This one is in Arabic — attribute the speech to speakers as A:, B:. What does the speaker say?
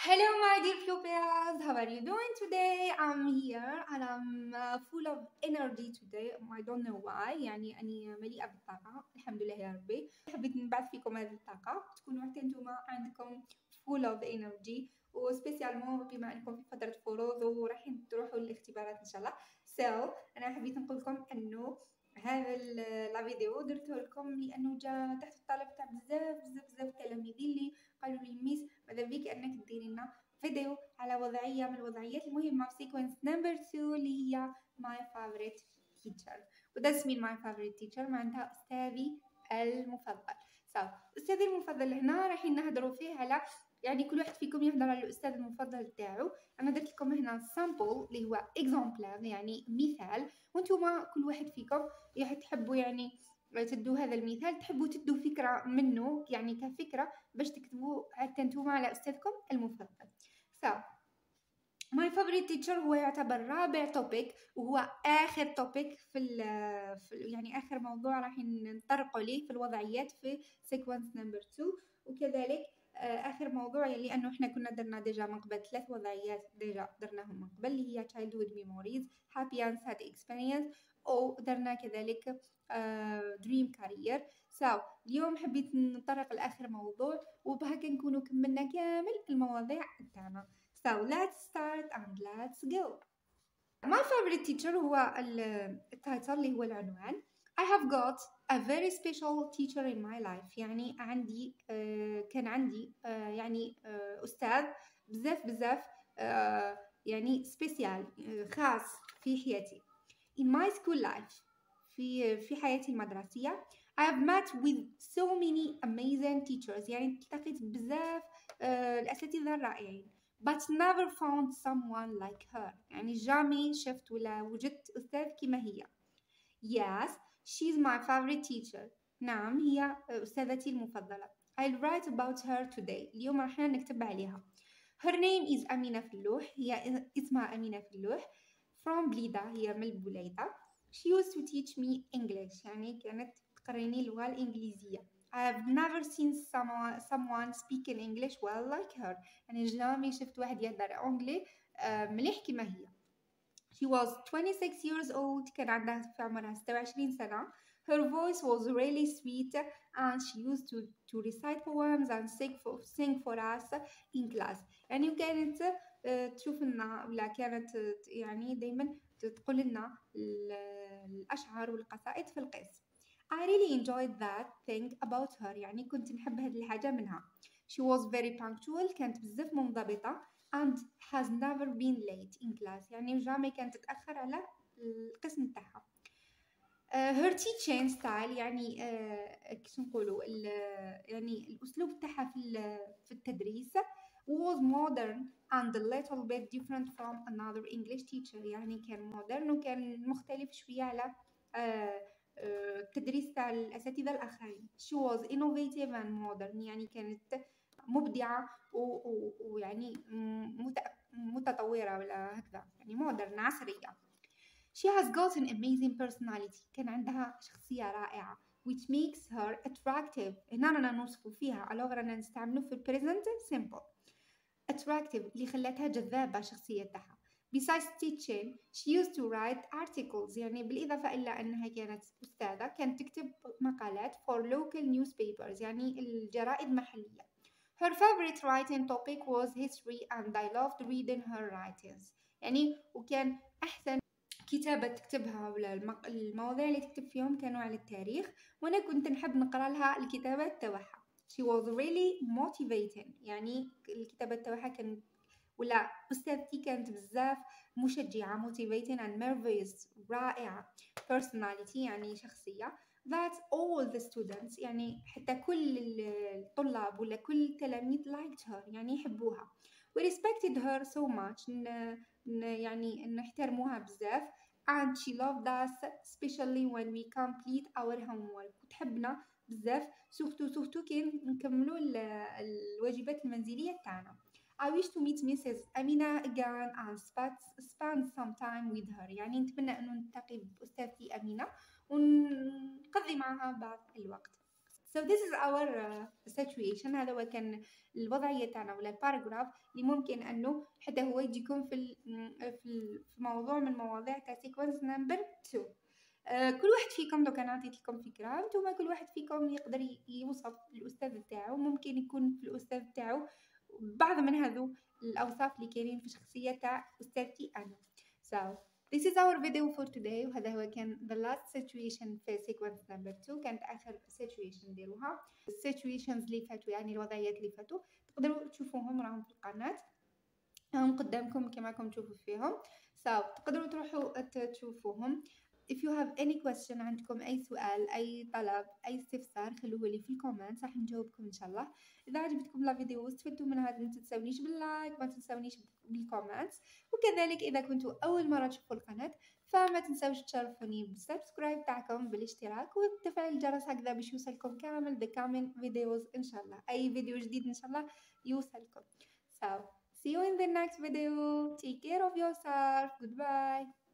A: Hello, my dear pupils. How are you doing today? I'm here and I'm full of energy today. I don't know why. يعني أني مليئة بالطاقة. الحمد لله يا ربي. حبيت نبعث فيكم هذه الطاقة تكونوا حتى نتوما عندكم full of energy وسبيسيالمون بما أنكم في فترة فروض ورايحين تروحوا للاختبارات إن شاء الله. أنا حبيت نقول لكم أنه هذا لا فيديو درته لكم لأنه جا تحت الطلب تاع بزاف تلاميذ اللي قالوا لي ميس ماذا بيك انك ديري لنا فيديو على وضعيه من الوضعيات المهمه في سيكونس نمبر 2 اللي هي ماي فافوريت تيتشر. وذاتس مين ماي فافوريت تيتشر معناتها استاذي المفضل. استاذي المفضل هنا رايحين نهضروا فيه على يعني كل واحد فيكم يهضر على الاستاذ المفضل تاعو. انا درت لكم هنا سامبل اللي هو اكزامبلر يعني مثال، وانتم كل واحد فيكم تحبوا يعني تدوا هذا المثال، تحبوا تدوا فكره منه يعني كفكره باش تكتبوا حتى نتوما على أستاذكم المفضل. my favorite teacher هو يعتبر رابع توبيك وهو آخر توبيك يعني آخر موضوع راح نطرقوا ليه في الوضعيات في sequence number 2. وكذلك آخر موضوع لأنه إحنا كنا درنا ديجا من قبل 3 وضعيات ديجا درناهم من قبل اللي هي childhood memories happy and sad experience، أو درنا كذلك dream career. اليوم حبيت نطرق لآخر موضوع وبهكا نكونوا كملنا كامل المواضيع تاعنا. let's start and let's go. My favorite teacher هو التايتل اللي هو العنوان. I have got a very special teacher in my life. يعني عندي كان عندي يعني أستاذ بزاف يعني سبيسيال خاص في حياتي. In my school life في حياتي المدرسية I have met with so many amazing teachers. يعني التقيت بزاف الأساتذة الرائعين. but never found someone like her. يعني جامي شفت ولا وجدت أستاذ كما هي. yes, she's my favorite teacher. نعم هي أستاذتي المفضلة. I'll write about her today. اليوم راح نكتب عليها. her name is أمينة فلوح. هي اسمها أمينة فلوح. from بليدة، هي من البليدة. she used to teach me English. يعني كانت تقريني اللغة الإنجليزية. I've never seen someone speak in English well like her. يعني جامي شفت واحد يهدر أنجلي مليح كما هي. She was 26 years old. كان عندها في عمرها 26 سنة. Her voice was really sweet and she used to recite poems and sing for us in class. يعني كانت تشوف لنا ولا كانت يعني دايما تقول لنا الأشعار والقصائد في القسم. I really enjoyed that thing about her. يعني كنت نحب هذه الحاجة منها. She was very punctual. كانت بزاف منضبطة and has never been late in class. يعني جامي كانت تتأخر على القسم تاعها. her teaching style يعني كيش نقولوا يعني الأسلوب تاعها في التدريس was modern and a little bit different from another English teacher. يعني كان مودرن وكان مختلف شوية على التدريس تاع الأساتذة الآخرين. she was innovative and modern. يعني كانت مبدعة ويعني متطورة ولا هكذا، يعني مودرن عصرية. She has got an amazing personality. كان عندها شخصية رائعة which makes her attractive. هنا رانا نوصفو فيها alors رانا نستعملو في present simple. attractive اللي خلاتها جذابة شخصية تاعها. Besides teaching, she used to write articles. يعني بالإضافة إلى أنها كانت أستاذة كانت تكتب مقالات for local newspapers يعني الجرائد المحلية. Her favorite writing topic was history and I loved reading her writings. يعني وكان أحسن كتابة تكتبها ولا المواضيع اللي تكتب فيهم كانوا على التاريخ، وأنا كنت نحب نقرأ لها الكتابات تاعها. She was really motivating. يعني الكتابات تاعها كانت ولا أستاذتي كانت بزاف مشجعة motivating and nervous رائعة. personality يعني شخصية that all the students يعني حتى كل الطلاب ولا كل التلاميذ liked her يعني يحبوها. we respected her so much يعني نحترموها بزاف and she loved us especially when we complete our homework. وتحبنا بزاف سورتو كي نكملوا الواجبات المنزلية تاعنا. I wish to meet Mrs. Amina again and spend some time with her. يعني نتمنى أنه نلتقي بأستاذتي أمينة ونقضي معها بعض الوقت. So this is our situation. هذا هو كان الوضعية تاعنا ولا الباراجراف اللي ممكن انه حتى هو يجيكم في موضوع من مواضيع تاع sequence number 2. كل واحد فيكم دوك انا عطيت لكم فكره، نتوما كل واحد فيكم يقدر يوصف الاستاذ تاعو، ممكن يكون في الاستاذ تاعو بعض من هذو الاوصاف اللي كاينين في الشخصيه تاع استاذتي انا. So this is our video for today، وهذا هو كان the last situation في sequence number 2، كانت اخر situation نديروها. السيتويشنز اللي فاتوا يعني الوضعيات اللي فاتوا تقدروا تشوفوهم راهم في القناه، هم قدامكم كما راكم تشوفوا فيهم. So تقدروا تروحوا تشوفوهم. If you have any question، عندكم أي سؤال أي طلب أي استفسار خلوه لي في الكومنت راح نجاوبكم إن شاء الله. إذا عجبتكم لا فيديو واستفدتوا منها ما تنسونيش باللايك، ما تنسونيش بالكومنت، وكذلك إذا كنتوا أول مرة تشوفوا القناة فما تنسوش تشرفوني بالسبسكرايب تاعكم بالاشتراك وتفعيل الجرس هكذا باش يوصلكم كامل the coming videos إن شاء الله، أي فيديو جديد إن شاء الله يوصلكم. So see you in the next video. Take care of yourself. Goodbye.